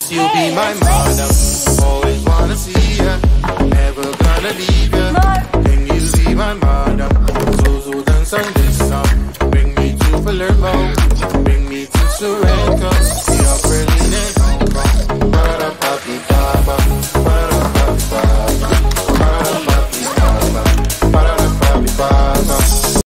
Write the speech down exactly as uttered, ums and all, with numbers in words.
You'll be my mother, always wanna see ya, never gonna leave ya.